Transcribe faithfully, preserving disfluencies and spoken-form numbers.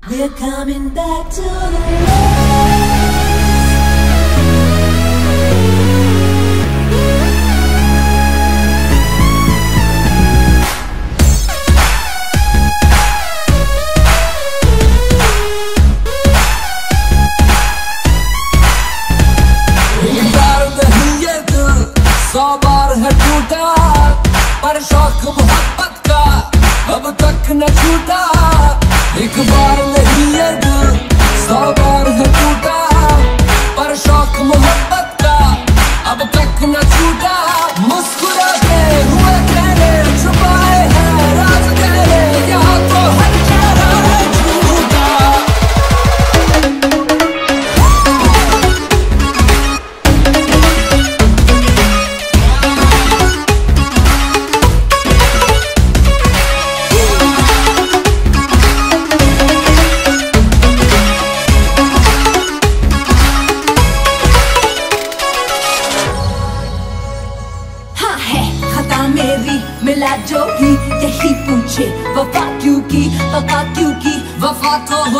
We're coming back to the love. सौ बार है टूटा पर शौक मोहब्बत का अब तक न छूटा। एक बार नहीं ये दिल सौ बार है टूटा पर शौक मोहब्बत का अब तक न छूटा। मुस्कुराते हुए तेरे छुपाए हैं राज तेरे यहाँ तो हर चेहरा है झूठा। मेरी मिला जो भी यही पूछे वफा क्यों की, वफा क्यों की, वफा तो